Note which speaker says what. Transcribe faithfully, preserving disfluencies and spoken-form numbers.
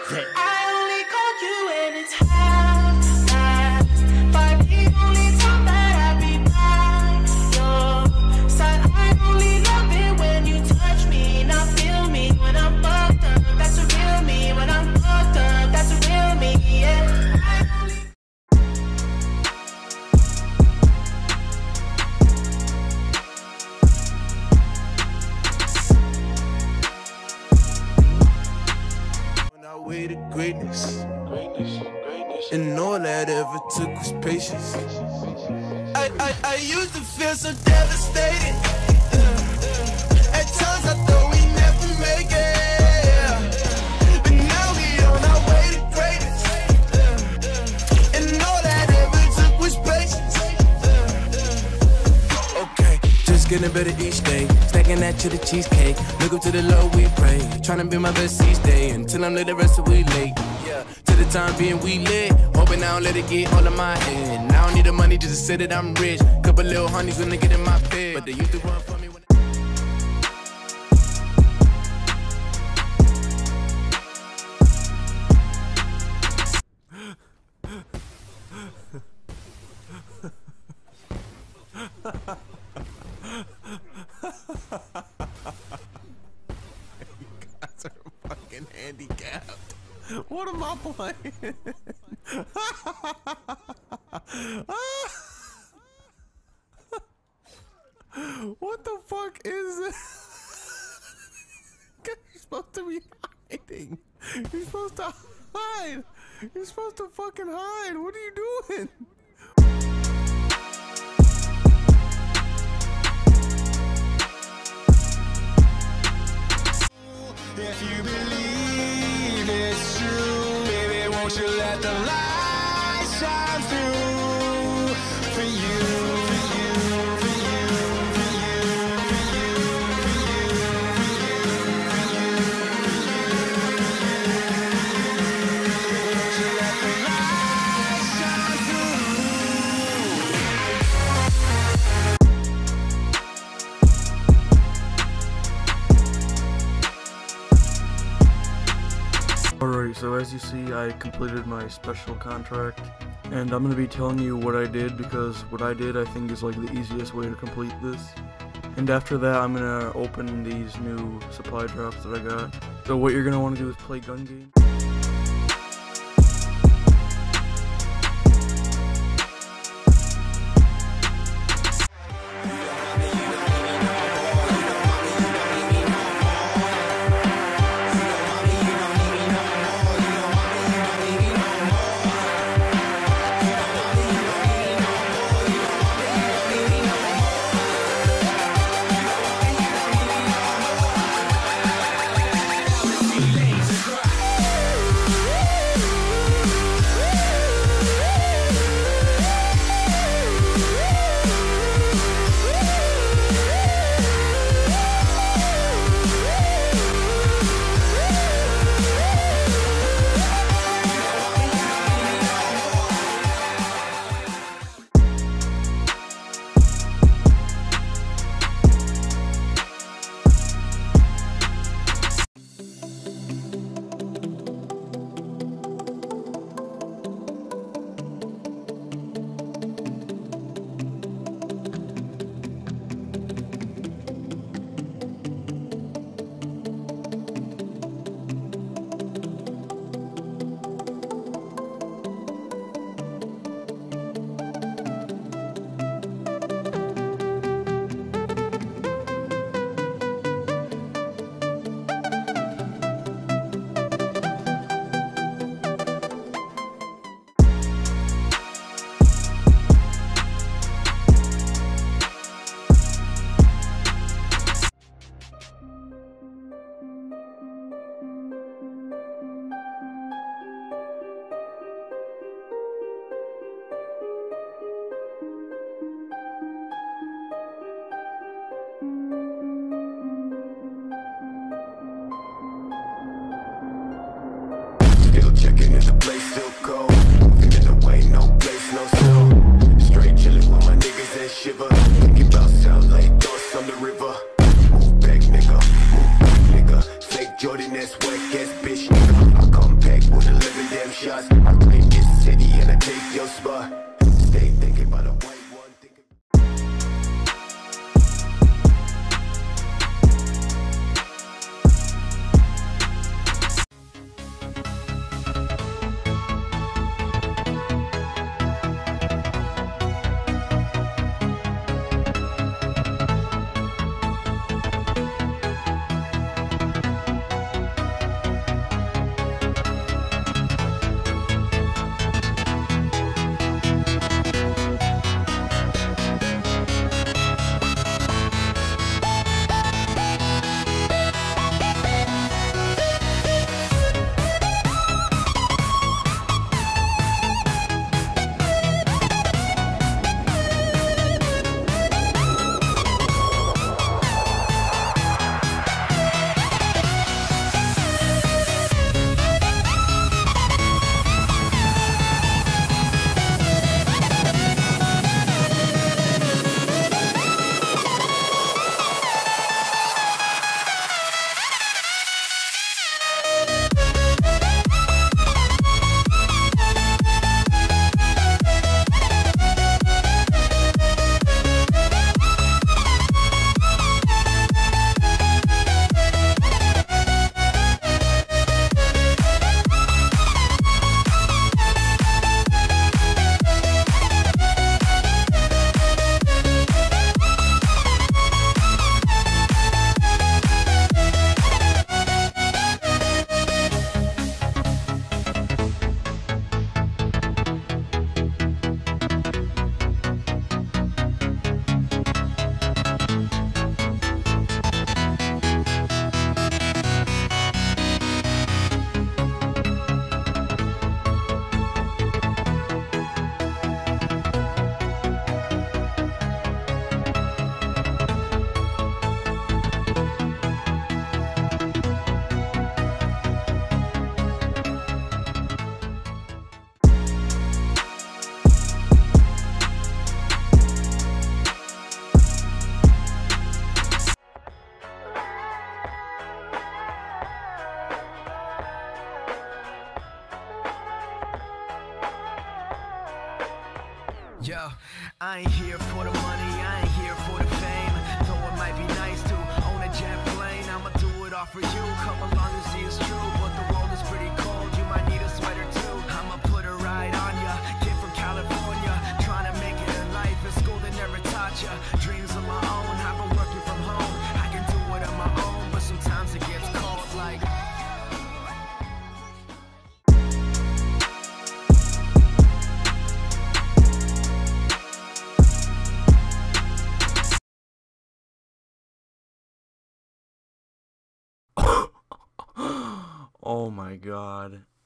Speaker 1: day.
Speaker 2: I only call you when it's half past five. The only time that I be by your side. I only love it when you touch me. Now feel me when I'm fucked up. That's a real me. When I'm fucked up, that's a real me. Yeah. I only
Speaker 3: way to greatness, greatness, greatness, and all that ever took was patience. I, I, I used to feel so devastated. Uh, at times I thought we never make it, but now we on our way to greatness, uh, and all that ever took was patience. Uh, okay, just getting better each day, stacking that to the cheesecake. Look up to the Lord, we pray. Trying to be my best each day until I'm late, the rest of we late. Yeah, to the time being we lit. Hoping I don't let it get all of my head. I don't need the money just to say that I'm rich. Couple little honeys when they get in my bed, but they used to run for me when fucking handicapped. What am I playing? What the fuck is this? You're supposed to be hiding. You're supposed to hide. You're supposed to fucking hide. What are you doing?
Speaker 4: If you believe it's true, baby, won't you let the light shine through for you, for you, for you, for you, for you, for you, for you, won't you let the light shine
Speaker 5: Alright, so as you see, I completed my special contract, and I'm going to be telling you what I did, because what I did I think is like the easiest way to complete this. And after that, I'm going to open these new supply drops that I got. So what you're going to want to do is play gun game.
Speaker 1: them shots. I claim this city and I take your spot. Stay thinking about a white one, thinking.
Speaker 6: Yo, I ain't here for the money, I ain't here for the fame. Though it might be nice to own a jet plane, I'ma do it all for you. Come along and see it's true, but the world is pretty cold. You might need a sweater too. I'ma put a ride on ya. Kid from California, trying to make it in life. In school they never taught ya. Dreams of my own, I've been working from home. I can do it on my own, but sometimes it gets cold like.
Speaker 5: Oh my god.